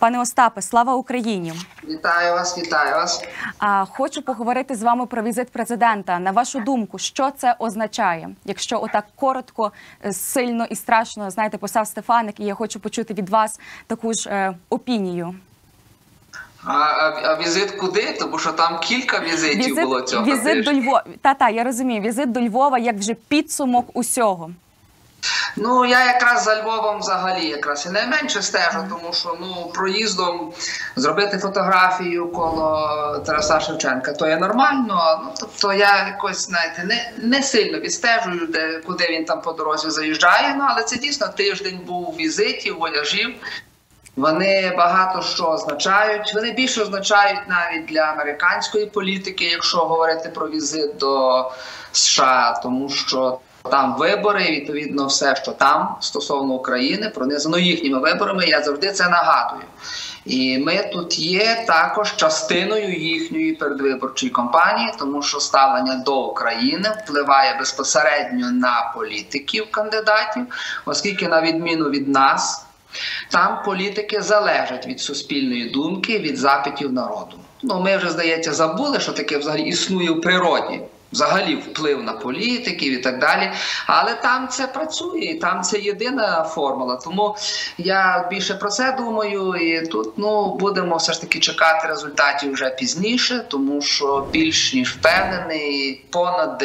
Пане Остапе, слава Україні! Вітаю вас, вітаю вас. Хочу поговорити з вами про візит президента. На вашу думку, що це означає? Якщо отак коротко, сильно і страшно, знаєте, писав Стефаник, і я хочу почути від вас таку ж опінію. А візит куди? Тому що там кілька візитів було цього тижня. Візит до Львова. Та, я розумію. Візит до Львова як вже підсумок усього. Ну, я якраз за Львовом взагалі якраз і найменше стежу, тому що, проїздом зробити фотографію коло Тараса Шевченка, то є нормально. Тобто я якось, знаєте, не сильно відстежую, куди він там по дорозі заїжджає, але це дійсно тиждень був візитів, вояжів. Вони багато що означають. Вони більше означають навіть для американської політики, якщо говорити про візит до США, тому що там вибори, і відповідно все, що там стосовно України, пронизано їхніми виборами, я завжди це нагадую. І ми тут є також частиною їхньої передвиборчої кампанії, тому що ставлення до України впливає безпосередньо на політиків, кандидатів, оскільки на відміну від нас, там політики залежать від суспільної думки, від запитів народу. Ми вже, здається, забули, що таке взагалі існує в природі. Взагалі вплив на політиків і так далі. Але там це працює, і там це єдина формула. Тому я більше про це думаю. І тут будемо все ж таки чекати результатів вже пізніше, тому що більш ніж впевнений, понад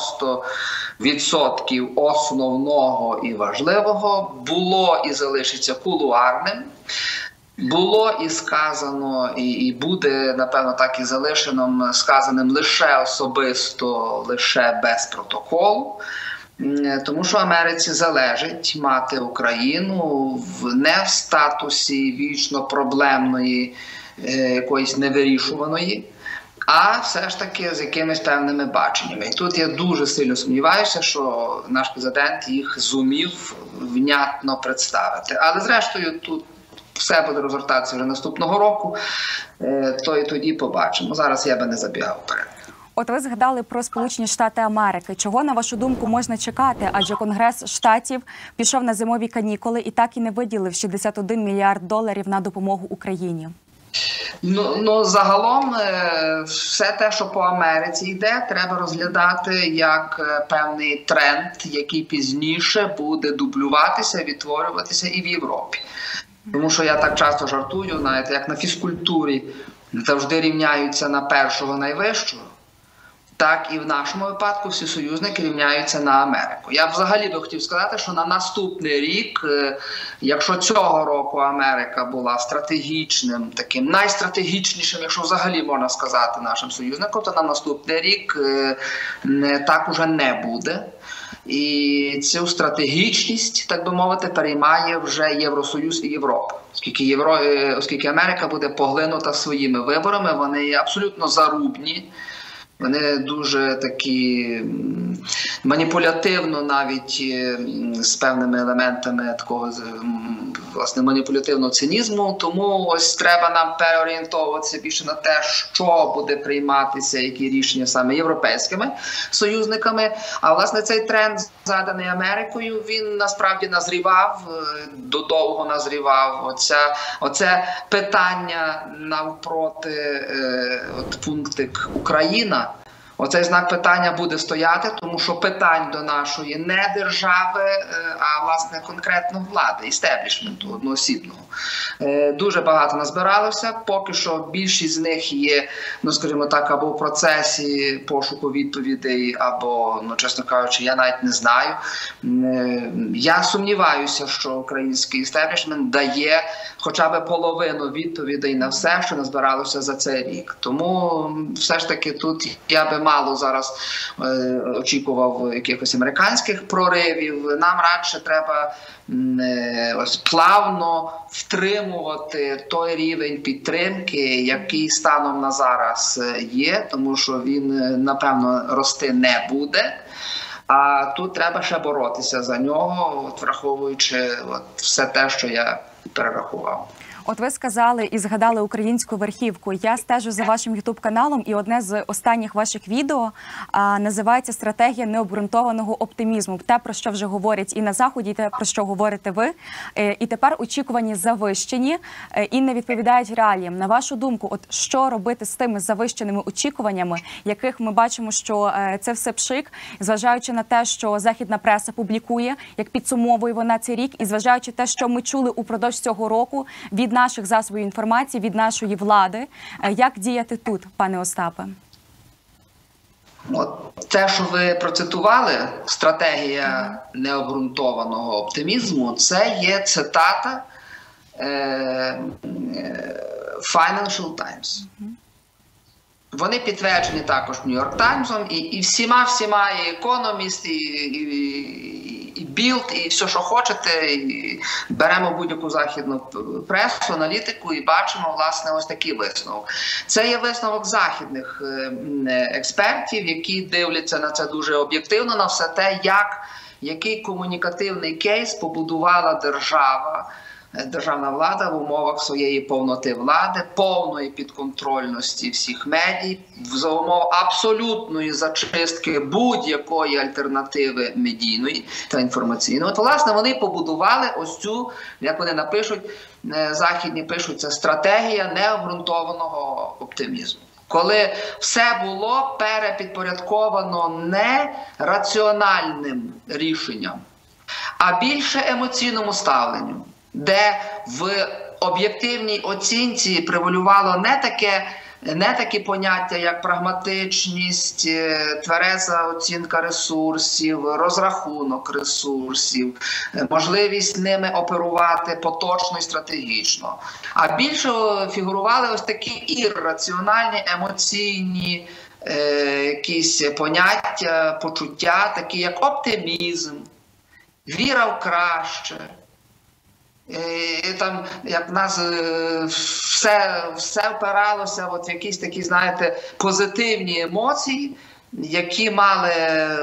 90% основного і важливого було і залишиться кулуарним. Було і сказано, і буде, напевно, так і залишено, сказаним лише особисто, лише без протоколу. Тому що Америці залежить мати Україну не в статусі вічно проблемної, якоїсь невирішуваної, а все ж таки з якимись певними баченнями. І тут я дуже сильно сумніваюся, що наш президент їх зумів внятно представити. Але зрештою тут все буде розгортатися вже наступного року, то і тоді побачимо. Зараз я би не забігав вперед. От ви згадали про Сполучені Штати Америки. Чого, на вашу думку, можна чекати? Адже Конгрес Штатів пішов на зимові канікули і так і не виділив $61 мільярд на допомогу Україні. Загалом все те, що по Америці йде, треба розглядати як певний тренд, який пізніше буде дублюватися, відтворюватися і в Європі. Тому що я так часто жартую, знаєте, як на фізкультурі завжди рівняються на першого найвищого, так і в нашому випадку всі союзники рівняються на Америку. Я взагалі би хотів сказати, що на наступний рік, якщо цього року Америка була стратегічним, таким найстратегічнішим, якщо взагалі можна сказати, нашим союзником, то на наступний рік так уже не буде. І цю стратегічність, так би мовити, переймає вже Євросоюз і Європа. Оскільки Америка буде поглинута своїми виборами, вони є абсолютно зарубні. Вони дуже такі маніпулятивно, навіть з певними елементами такого, власне, маніпулятивного цинізму. Тому ось треба нам переорієнтовуватися більше на те, що буде прийматися, які рішення саме європейськими союзниками. А, власне, цей тренд, заданий Америкою, він насправді назрівав, додовго назрівав. Оце питання навпроти пунктик Україна. Оцей знак питання буде стояти, тому що питань до нашої не держави, а, власне, конкретно влади, істеблішменту одноосібного. Дуже багато назбиралося. Поки що більшість з них є, скажімо так, або в процесі пошуку відповідей, або, чесно кажучи, я навіть не знаю. Я сумніваюся, що український істеблішмент дає хоча б половину відповідей на все, що назбиралося за цей рік. Тому все ж таки тут я би мало зараз очікував якихось американських проривів. Нам радше треба плавно втримувати той рівень підтримки, який станом на зараз є, тому що він, напевно, рости не буде. А тут треба ще боротися за нього, враховуючи все те, що я перерахував. От ви сказали і згадали українську верхівку. Я стежу за вашим ютуб-каналом, і одне з останніх ваших відео називається «Стратегія необґрунтованого оптимізму». Те, про що вже говорять і на Заході, і те, про що говорите ви. І тепер очікувані завищені і не відповідають реаліям. На вашу думку, от що робити з тими завищеними очікуваннями, яких ми бачимо, що це все пшик, зважаючи на те, що західна преса публікує, як підсумовує вона цей рік, і зважаючи те, що ми чули упродовж цього року від наших засобів інформації, від нашої влади. Як діяти тут, пане Остапе? От те, що ви процитували, стратегія необґрунтованого оптимізму, це є цитата Financial Times. Вони підтверджені також Нью-Йорк Таймсом і всіма, і Economist, і Білд, і все, що хочете, і беремо будь-яку західну пресу, аналітику і бачимо, власне, ось такий висновок. Це є висновок західних експертів, які дивляться на це дуже об'єктивно, на все те, який комунікативний кейс побудувала державна влада в умовах своєї повноти влади, повної підконтрольності всіх медій, за умов абсолютної зачистки будь-якої альтернативи медійної та інформаційної. От, власне, вони побудували ось цю, як вони напишуть, західні пишуть, це стратегія необґрунтованого оптимізму. Коли все було перепідпорядковано не раціональним рішенням, а більше емоційному ставленню, де в об'єктивній оцінці превалювало не такі поняття, як прагматичність, твереза оцінка ресурсів, розрахунок ресурсів, можливість ними оперувати поточно і стратегічно. А більше фігурували ось такі ірраціональні, емоційні якісь поняття, почуття, такі як оптимізм, віра в краще. І там, як в нас все впиралося в якісь такі, знаєте, позитивні емоції, які мали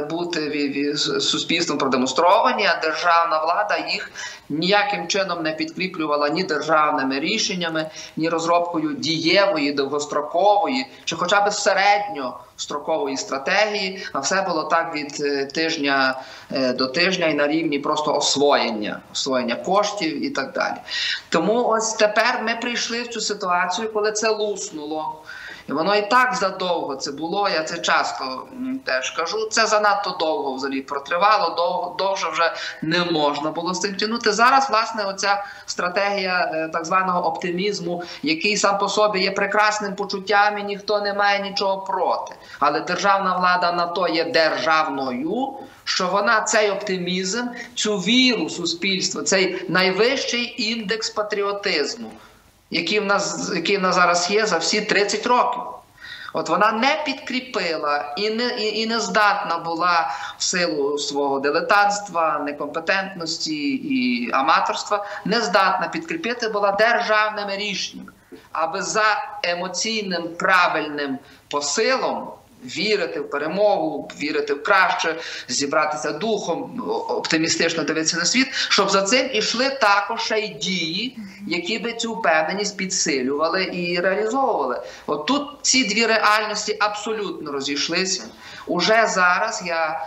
бути суспільством продемонстровані, а державна влада їх ніяким чином не підкріплювала ні державними рішеннями, ні розробкою дієвої, довгострокової, чи хоча б середньострокової стратегії, а все було так від тижня до тижня і на рівні просто освоєння коштів і так далі. Тому ось тепер ми прийшли в цю ситуацію, коли це луснуло. І воно і так задовго це було, я це часто теж кажу, це занадто довго взагалі протривало, довше вже не можна було з цим тягнути. Зараз, власне, оця стратегія так званого оптимізму, який сам по собі є прекрасним почуттям і ніхто не має нічого проти. Але державна влада на то є державною, що вона цей оптимізм, цю віру суспільства, цей найвищий індекс патріотизму, який в нас зараз є за всі 30 років. От вона не підкріпила і не здатна була в силу свого дилетантства, некомпетентності і аматорства, не здатна підкріпити була державними рішеннями, аби за емоційним правильним посилом вірити в перемогу, вірити в краще, зібратися духом, оптимістично дивитися на світ, щоб за цим ішли також ще й дії, які би цю впевненість підсилювали і реалізовували. От тут ці дві реальності абсолютно розійшлися. Уже зараз я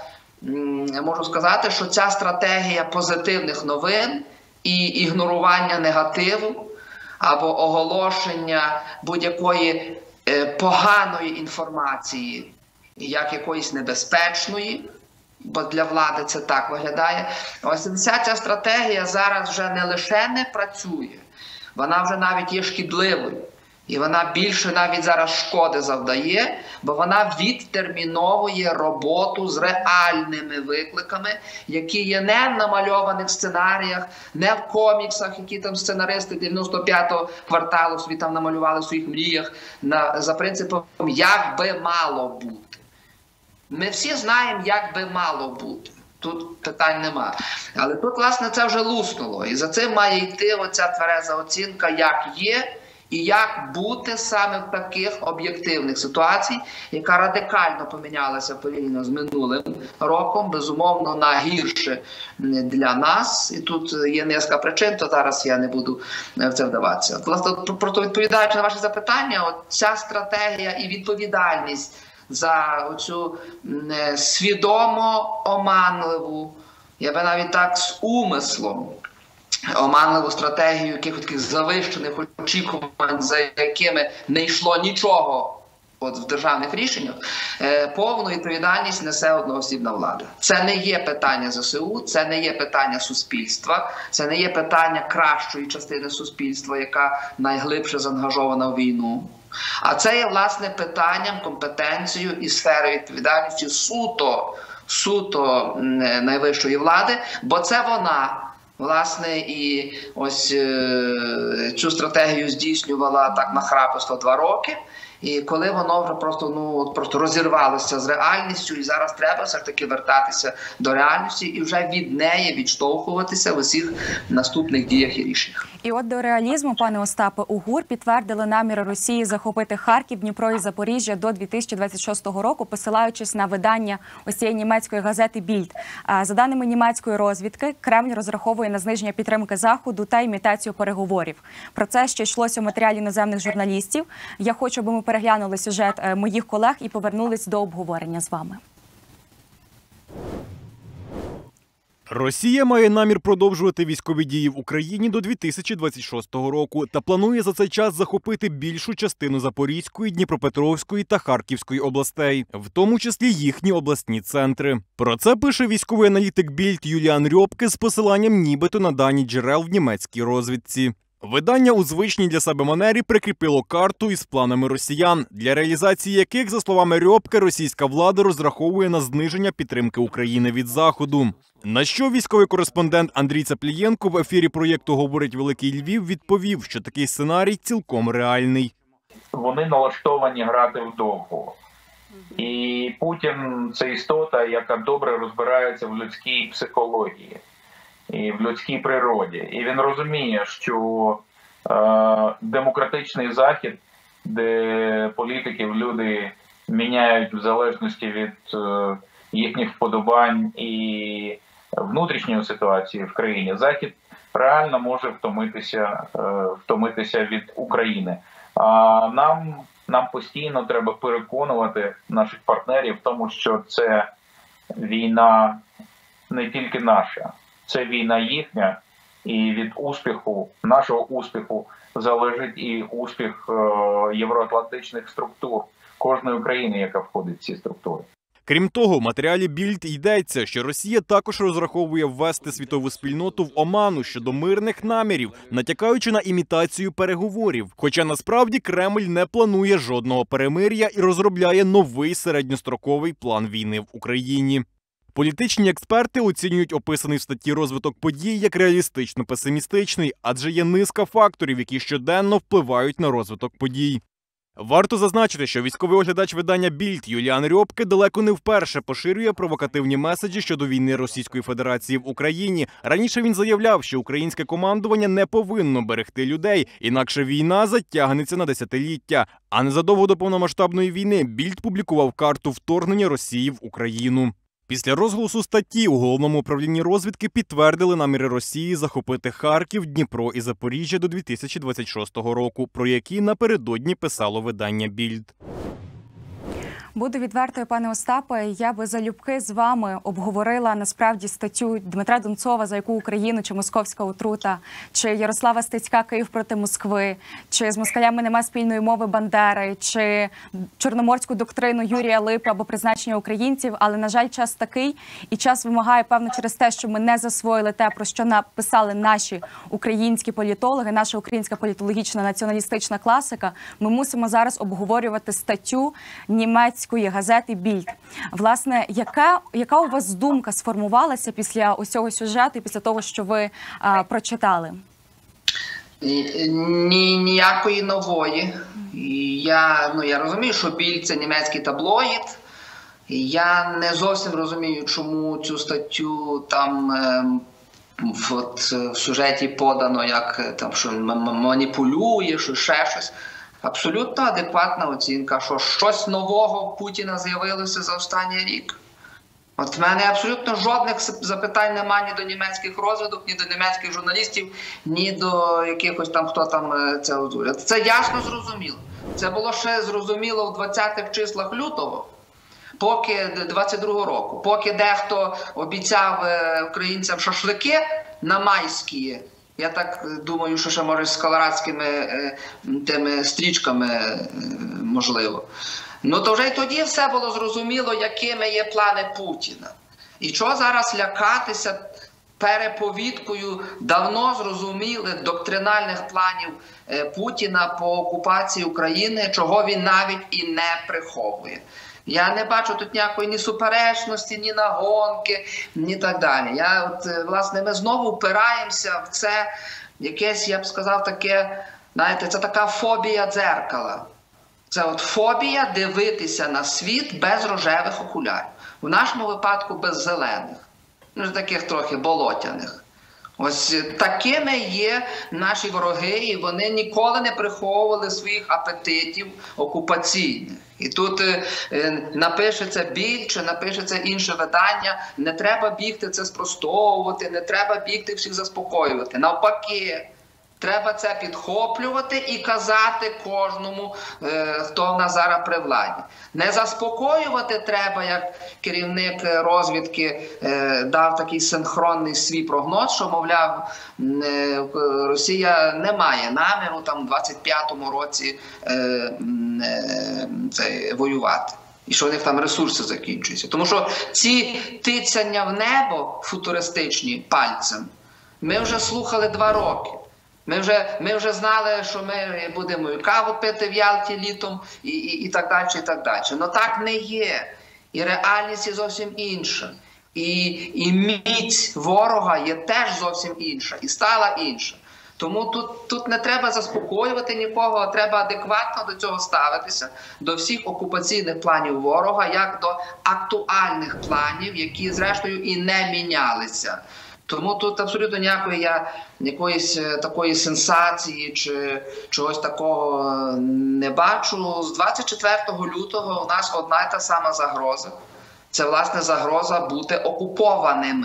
можу сказати, що ця стратегія позитивних новин і ігнорування негативу або оголошення будь-якої поганої інформації, як якоїсь небезпечної, бо для влади це так виглядає. Ось вся ця стратегія зараз вже не лише не працює, вона вже навіть є шкідливою. І вона більше навіть зараз шкоди завдає, бо вона відтерміновує роботу з реальними викликами, які є не в намальованих сценаріях, не в коміксах, які там сценаристи 95-го кварталу собі там намалювали в своїх мріях, за принципом, як би мало бути. Ми всі знаємо, як би мало бути. Тут питань нема. Але тут, власне, це вже луснуло. І за цим має йти оця твереза оцінка, як є, І як бути саме в таких об'єктивних ситуацій, яка радикально помінялася порівняно з минулим роком, безумовно, на гірше для нас. І тут є низка причин, то зараз я не буду в це вдаватися. Власне, просто відповідаючи на ваше запитання, от ця стратегія і відповідальність за оцю свідомо оманливу, я би навіть так з умислом, оманливу стратегію якихось таких завищених очікувань, за якими не йшло нічого от в державних рішеннях, повну відповідальність несе одноосібна влада. Це не є питання ЗСУ, це не є питання суспільства, це не є питання кращої частини суспільства, яка найглибше заангажована в війну. А це є, власне, питанням, компетенцією і сферою відповідальності суто найвищої влади, бо це вона, власне, і ось цю стратегію здійснювала так нахраписто 2 роки. І коли воно вже просто розірвалося з реальністю, і зараз треба все ж таки вертатися до реальності і вже від неї відштовхуватися в усіх наступних діях і рішеннях. І от до реалізму, пане Остапе, у ГУР підтвердили наміри Росії захопити Харків, Дніпро і Запоріжжя до 2026 року, посилаючись на видання ось цієї німецької газети «Більд». За даними німецької розвідки, Кремль розраховує на зниження підтримки Заходу та імітацію переговорів. Про це ще йшлося у матеріалі іноземних журналістів. Я хочу, аби ми переглянули сюжет моїх колег і повернулись до обговорення з вами. Росія має намір продовжувати військові дії в Україні до 2026 року та планує за цей час захопити більшу частину Запорізької, Дніпропетровської та Харківської областей, в тому числі їхні обласні центри. Про це пише військовий аналітик Більд Юліан Рьопке з посиланням нібито на дані джерел в німецькій розвідці. Видання у звичній для себе манері прикріпило карту із планами росіян, для реалізації яких, за словами Рьопке, російська влада розраховує на зниження підтримки України від Заходу. На що військовий кореспондент Андрій Цаплієнко в ефірі проєкту «Говорить Великий Львів» відповів, що такий сценарій цілком реальний. Вони налаштовані грати вдовго. І Путін – це істота, яка добре розбирається в людській психології і в людській природі. І він розуміє, що демократичний Захід, де політиків люди міняють в залежності від їхніх вподобань і внутрішньої ситуації в країні, Захід реально може втомитися від України. А нам постійно треба переконувати наших партнерів в тому, що це війна не тільки наша, це війна їхня, і від успіху, нашого успіху, залежить і успіх євроатлантичних структур кожної країни, яка входить в ці структури. Крім того, в матеріалі Більд йдеться, що Росія також розраховує ввести світову спільноту в оману щодо мирних намірів, натякаючи на імітацію переговорів. Хоча насправді Кремль не планує жодного перемир'я і розробляє новий середньостроковий план війни в Україні. Політичні експерти оцінюють описаний в статті розвиток подій як реалістично-песимістичний, адже є низка факторів, які щоденно впливають на розвиток подій. Варто зазначити, що військовий оглядач видання «Більд» Юліан Рьопке далеко не вперше поширює провокативні меседжі щодо війни Російської Федерації в Україні. Раніше він заявляв, що українське командування не повинно берегти людей, інакше війна затягнеться на десятиліття. А незадовго до повномасштабної війни «Більд» публікував карту вторгнення Росії в Україну. Після розголосу статті у Головному управлінні розвідки підтвердили наміри Росії захопити Харків, Дніпро і Запоріжжя до 2026 року, про які напередодні писало видання «Більд». Буду відвертою, пане Остапе, я би залюбки з вами обговорила насправді статтю Дмитра Донцова «За яку Україну», чи «Московська отрута», чи Ярослава Стецька «Київ проти Москви», чи «З москалями нема спільної мови» Бандери, чи «Чорноморську доктрину» Юрія Липи або «Призначення українців». Але, на жаль, час такий, і час вимагає, певно, через те, що ми не засвоїли те, про що написали наші українські політологи, наша українська політологічна націоналістична класика. Ми мусимо зараз обговорювати статтю німецької газети «Більд». Власне, яка у вас думка сформувалася після ось цього сюжету, після того, що ви прочитали? Ніякої нової. Я розумію, що «Більд» – це німецький таблоїд. Я не зовсім розумію, чому цю статтю там в сюжеті подано, як там, що маніпулює, що ще щось. Абсолютно адекватна оцінка, що щось нового в Путіна з'явилося за останній рік. От в мене абсолютно жодних запитань немає ні до німецьких розвідок, ні до німецьких журналістів, ні до якихось там, хто там це озвучує. Це ясно зрозуміло. Це було ще зрозуміло в 20-х числах лютого, поки 22-го року, поки дехто обіцяв українцям шашлики на майські. Я так думаю, що ще, може, з колорадськими тими стрічками можливо. Ну, то вже й тоді все було зрозуміло, якими є плани Путіна. І що зараз лякатися переповідкою давно зрозумілих доктринальних планів Путіна по окупації України, чого він навіть і не приховує. Я не бачу тут ніякої ні суперечності, ні нагонки, ні так далі. Власне, ми знову впираємося в це якесь, я б сказав, таке, знаєте, це така фобія дзеркала. Це от фобія дивитися на світ без рожевих окулярів. В нашому випадку без зелених, таких трохи болотяних. Ось такими є наші вороги, і вони ніколи не приховували своїх апетитів окупаційних. І тут напишеться Більд чи напишеться інше видання, не треба бігти це спростовувати, не треба бігти всіх заспокоювати. Навпаки, треба це підхоплювати і казати кожному, хто в нас зараз при владі. Не заспокоювати треба, як керівник розвідки дав такий синхронний свій прогноз, що, мовляв, Росія не має наміру там у 25-му році воювати. І що у них там ресурси закінчуються. Тому що ці тицяння в небо футуристичні пальцем ми вже слухали 2 роки. Ми вже знали, що ми будемо і каву пити в Ялті літом і так далі, і так далі. Но так не є. І реальність є зовсім інша. І міць ворога є теж зовсім інша. І стала інша. Тому тут не треба заспокоювати нікого, а треба адекватно до цього ставитися, до всіх окупаційних планів ворога, як до актуальних планів, які, зрештою, і не мінялися. Тому тут абсолютно якоїсь такої сенсації чи чогось такого не бачу. З 24 лютого у нас одна і та сама загроза. Це, власне, загроза бути окупованими.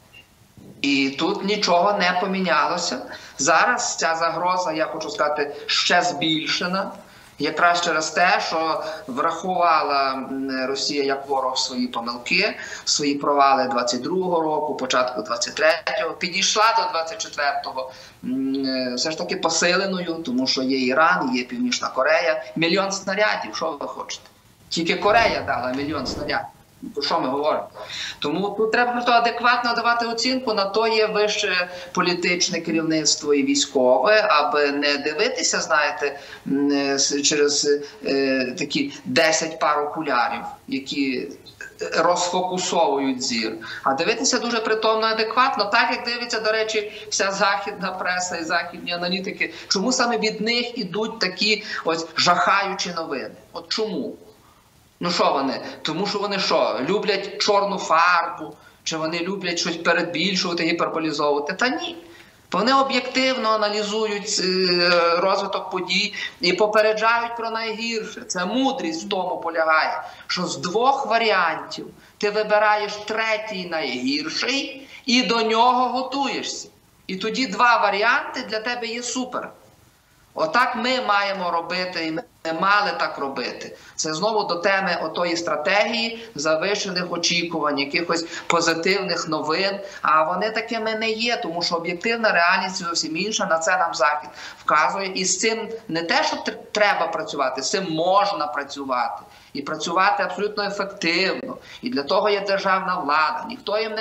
І тут нічого не помінялося. Зараз ця загроза, я хочу сказати, ще збільшена. Якраз через те, що врахувала Росія як ворог свої помилки, свої провали 22-го року, початку 23-го, підійшла до 24-го все ж таки посиленою, тому що є Іран, є Північна Корея. 1 мільйон снарядів, що ви хочете? Тільки Корея дала 1 мільйон снарядів. Про що ми говоримо? Тому тут треба просто адекватно давати оцінку, на то є вище політичне керівництво і військове, аби не дивитися, знаєте, через такі 10 пар окулярів, які розфокусовують зір, а дивитися дуже притомно, адекватно, так як дивиться, до речі, вся західна преса і західні аналітики. Чому саме від них ідуть такі ось жахаючі новини? От чому? Ну що вони? Тому що вони що? Люблять чорну фарбу? Чи вони люблять щось перебільшувати, гіперболізовувати? Та ні. Вони об'єктивно аналізують розвиток подій і попереджають про найгірше. Це мудрість в тому полягає, що з 2 варіантів ти вибираєш 3-й найгірший і до нього готуєшся. І тоді 2 варіанти для тебе є супер. Отак ми маємо робити, і ми мали так робити. Це знову до теми отої стратегії завищених очікувань, якихось позитивних новин. А вони такими не є, тому що об'єктивна реальність зовсім інша, на це нам Захід вказує. І з цим не те, що треба працювати, з цим можна працювати. І працювати абсолютно ефективно. І для того є державна влада. Ніхто їм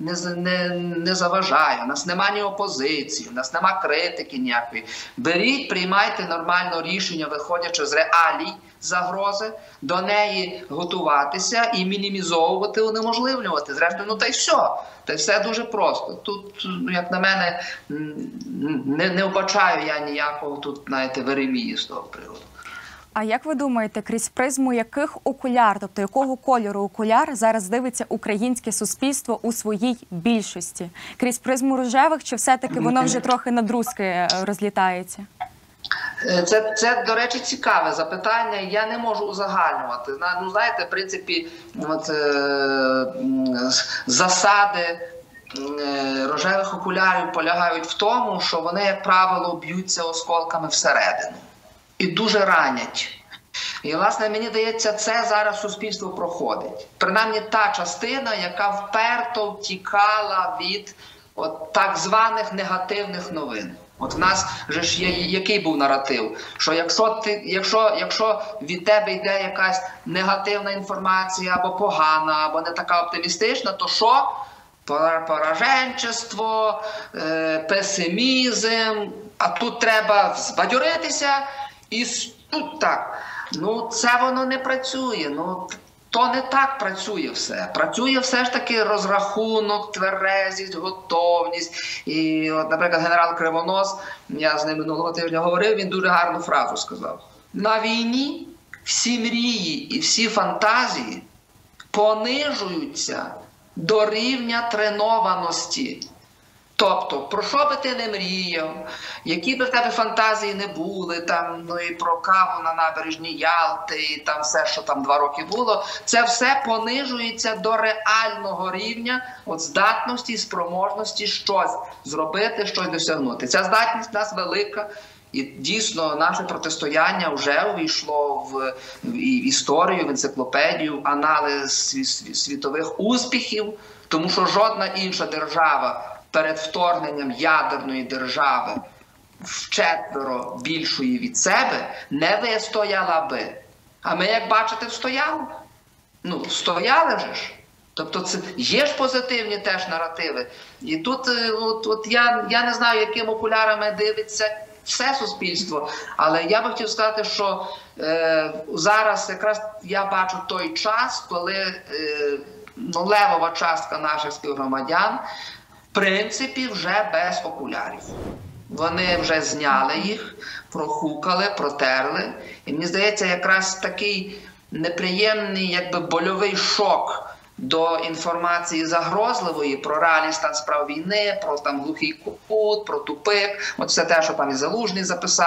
не заважає. У нас немає ні опозиції, у нас немає критики ніякої. Беріть, приймайте нормально рішення, виходячи з реалій загрози, до неї готуватися і мінімізовувати, унеможливлювати. Зрештою, ну та й все. Та й все дуже просто. Тут, як на мене, не вбачаю я ніякого тут, знаєте, веремії з того приводу. А як ви думаєте, крізь призму яких окуляр, тобто якого кольору окуляр зараз дивиться українське суспільство у своїй більшості? Крізь призму рожевих, чи все-таки воно вже трохи на друзки розлітається? Це, до речі, цікаве запитання. Я не можу узагальнювати. Ну, знаєте, в принципі, засади рожевих окулярів полягають в тому, що вони, як правило, б'ються осколками всередину. І дуже ранять. І, власне, мені здається, це зараз суспільство проходить. Принаймні та частина, яка вперто втікала від так званих негативних новин. От в нас же ж є, який був наратив, що якщо від тебе йде якась негативна інформація, або погана, або не така оптимістична, то що? Пораженчество, песимізм, а тут треба збадьоритися і тут так. Ну, це воно не працює. Ну, то не так працює все. Працює все ж таки розрахунок, тверезість, готовність. І, от, наприклад, генерал Кривонос, я з ним минулого тижня говорив, він дуже гарну фразу сказав. На війні всі мрії і всі фантазії понижуються до рівня тренованості. Тобто, про що би ти не мріяв, які би в тебе фантазії не були, там, ну і про каву на набережній Ялти, і там все, що там 2 роки було, це все понижується до реального рівня здатності і спроможності щось зробити, щось досягнути. Ця здатність в нас велика. І дійсно наше протистояння вже увійшло в історію, в енциклопедію, аналіз світових успіхів, тому що жодна інша держава перед вторгненням ядерної держави вчетверо більшої від себе не вистояла би. А ми, як бачите, встояли. Ну, стояли вже ж. Тобто це є ж позитивні теж наративи. І тут я не знаю, якими окулярами дивиться все суспільство, але я би хотів сказати, що зараз якраз я бачу той час, коли левова частка наших співгромадян в принципі вже без окулярів. Вони вже зняли їх, прохукали, протерли. І мені здається, якраз такий неприємний, якби больовий шок до інформації загрозливої про реальний стан справ війни, про там глухий кут, про тупик. От все те, що там і Залужний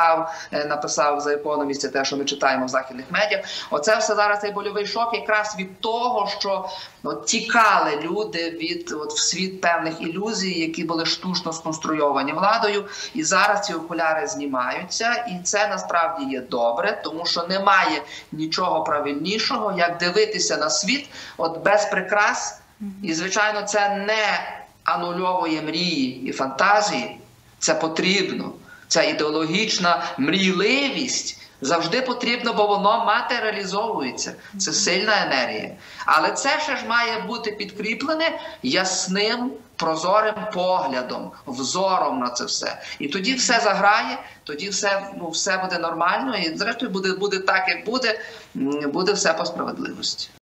написав за Economist, це те, що ми читаємо в західних медіа. Оце все зараз цей больовий шок якраз від того, що тікали люди в світ певних ілюзій, які були штучно сконструйовані владою. І зараз ці окуляри знімаються. І це насправді є добре, тому що немає нічого правильнішого, як дивитися на світ без прикрас. І, звичайно, це не анульовує мрії і фантазії. Це потрібно. Ця ідеологічна мрійливість завжди потрібно, бо воно матеріалізовується. Це сильна енергія. Але це ще ж має бути підкріплене ясним, прозорим поглядом, взором на це все. І тоді все заграє, тоді все буде нормально, і зрештою буде так, як буде все по справедливості.